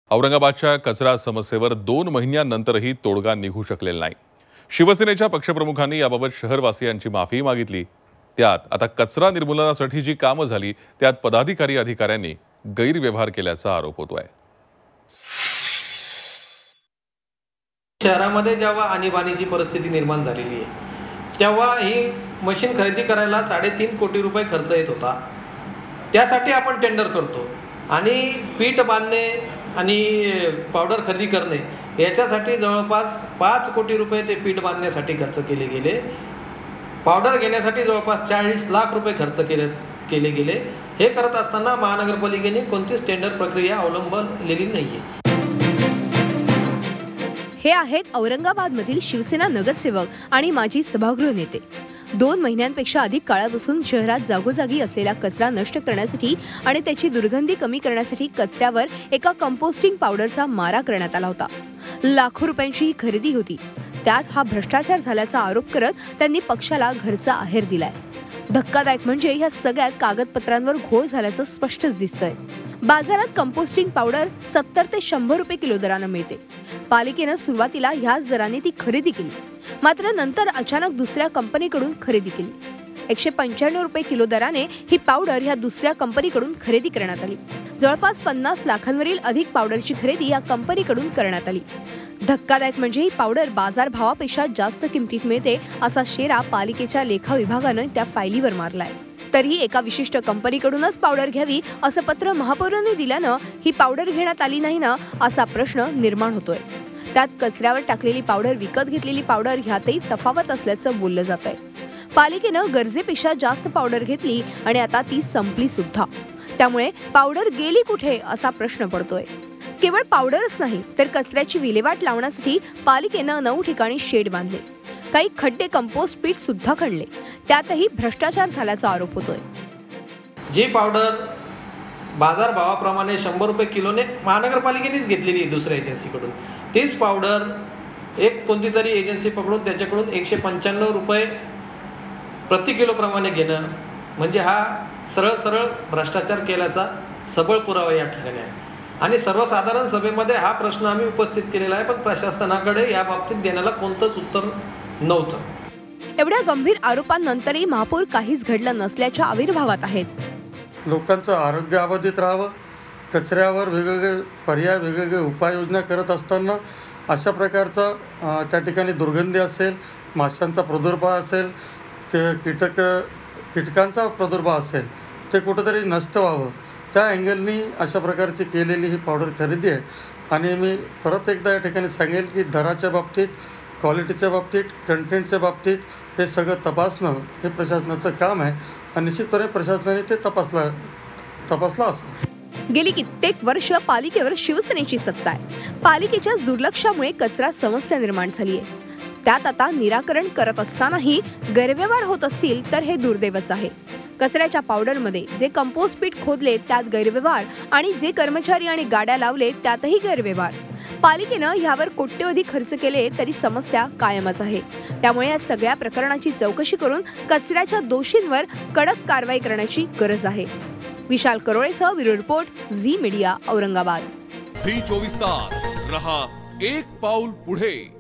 औरंगाबादच्या कचरा समस्येवर 2 महिन्यांनंतरही तोडगा निघू शकलेला नाही। शिवसेनेच्या पक्षप्रमुखांनी याबाबत शहरवासियांची माफी मागितली। त्यात आता कचरा निर्मूलनासाठी जी कामं झाली त्यात पदाधिकारी अधिकाऱ्यांनी गैरव्यवहार केल्याचा आरोप होतोय। शहरामध्ये जेव्हा आणीबाणीची परिस्थिती निर्माण झालेली आहे तेव्हा ही मशीन खरेदी करायला 3.5 कोटी रुपये खर्च येत होता। त्यासाठी आपण टेंडर करतो आणि पीठ बांधणे आणि पावडर खरेदी करणे याच्यासाठी जवळपास 5 कोटी रुपये ते पीठ बांधण्यासाठी खर्च केले गेले। पावडर घेण्यासाठी जवळपास 40 लाख रुपये खर्च केले गेले। हे करत असताना महानगरपालिकेने कोणतीच टेंडर प्रक्रिया अवलंबलेली नाहीये। हे आहेत औरंगाबादमधील शिवसेना नगरसेवक आणि माजी सभागृह नेते। 2 महिन्यांपेक्षा अधिक काळापासून शहरात जागोजागी असलेला कचरा नष्ट करण्यासाठी आणि त्याची दुर्गंधी कमी करण्यासाठी कचऱ्यावर एका कंपोस्टिंग पावडरचा मारा करण्यात आला होता। लाखो रुपयांची ही खरेदी होती। त्यात हा भ्रष्टाचार झाल्याचा आरोप करत त्यांनी पक्षाला घरचा आहेर दिलाय। धक्कादायक म्हणजे या सगळ्यात कागदपत्रांवर घोळ झाल्याचं स्पष्टच दिसतंय। बाजारात कंपोस्टिंग पावडर 70 ते 100 रुपये किलो दराने मिळते। पालिकेने सुरुवातीला ह्याच दराने ती खरेदी केली, मात्र नंतर अचानक दुसऱ्या कंपनीकडून खरेदी केली। 195 रुपये किलो दराने ही पावडर ह्या दुसऱ्या कंपनीकडून खरेदी करण्यात आली। जवळपास 50 लाखांवरील अधिक पावडरची खरेदी या कंपनीकडून करण्यात आली। धक्कादायक म्हणजे ही पावडर बाजारभावापेक्षा जास्त किमतीत मिळते असा शेरा पालिकेच्या लेखा विभागाने त्या फायलीवर मारलाय। तरीही एका विशिष्ट कंपनीकडूनच पावडर घ्यावी असं पत्र महापौरांनी दिल्यानं ही पावडर घेण्यात आली नाही ना असा प्रश्न निर्माण होतोय। त्यात कचऱ्यावर टाकलेली पावडर विकत घेतलेली पावडर ह्यातही तफावत असल्याचं बोललं जात आहे। पालिकेनं गरजेपेक्षा जास्त पावडर घेतली आणि आता ती संपली सुद्धा। त्यामुळे पावडर गेली कुठे असा प्रश्न पडतोय। केवळ पावडरच नाही तर कचऱ्याची विल्हेवाट लावण्यासाठी पालिकेनं 9 ठिकाणी शेड बांधले। काही खड्डे कंपोस्ट पीठ सुद्धा खणले। त्यातही भ्रष्टाचार झाल्याचा आरोप होतोय। जी पावडर बाजारभावाप्रमाणे 100 रुपये किलोने महानगरपालिकेनेच घेतलेली आहे दुसऱ्या एजन्सीकडून, तीच पावडर एक कोणती तरी एजन्सी पकडून त्याच्याकडून 195 रुपये प्रति किलो प्रमाणे घेणं म्हणजे हा सरळ भ्रष्टाचार केल्याचा सबळ पुरावा या ठिकाणी आहे। आणि सर्वसाधारण सभेमध्ये हा प्रश्न आम्ही उपस्थित केलेला आहे, पण प्रशासनाकडे या बाबतीत देण्याला कोणतंच उत्तर नव्हतं। एवढ्या गंभीर आरोपांनंतरही महापौर काहीच घडलं नसल्याच्या आविर्भावात आहेत। लोकांचं आरोग्य अबाधित राहावं, कचऱ्यावर वेगवेगळे पर्याय वेगवेगळे उपाययोजना करत असताना अशा प्रकारचा त्या ठिकाणी दुर्गंधी असेल, माशांचा प्रादुर्भाव असेल, कीटकांचा प्रादुर्भाव असेल ते कुठंतरी नष्ट व्हावं त्या अँगलनी अशा प्रकारची केलेली ही पावडर खरेदी आहे। आणि मी परत एकदा या ठिकाणी सांगेल की दराच्या बाबतीत, क्वालिटीच्या बाबतीत, कंटेंटच्या बाबतीत हे सगळं तपासणं हे प्रशासनाचं काम आहे आणि निश्चितपणे प्रशासनाने ते तपासलं असावं। गेली कित्येक वर्ष पालिकेवर शिवसेनेची सत्ता आहे। पालिकेच्याच दुर्लक्षामुळे कचरा समस्या निर्माण झाली आहे। त्यात आता निराकरण करत असतानाही गैरव्यवहार होत असतील तर हे दुर्दैवच आहे। कचऱ्याच्या पावडरमध्ये जे कंपोस्ट पीठ खोदले त्यात गैरव्यवहार आणि जे कर्मचारी आणि गाड्या लावले त्यातही गैरव्यवहार। पालिकेनं ह्यावर कोट्यवधी खर्च केले तरी समस्या कायमच आहे। त्यामुळे या सगळ्या प्रकरणाची चौकशी करून कचऱ्याच्या दोषींवर कडक कारवाई करण्याची गरज आहे। विशाल करोळेसह bureau report, Zee media, Aurangabad. Zee 24 तास रहा एक पाऊल पुढे।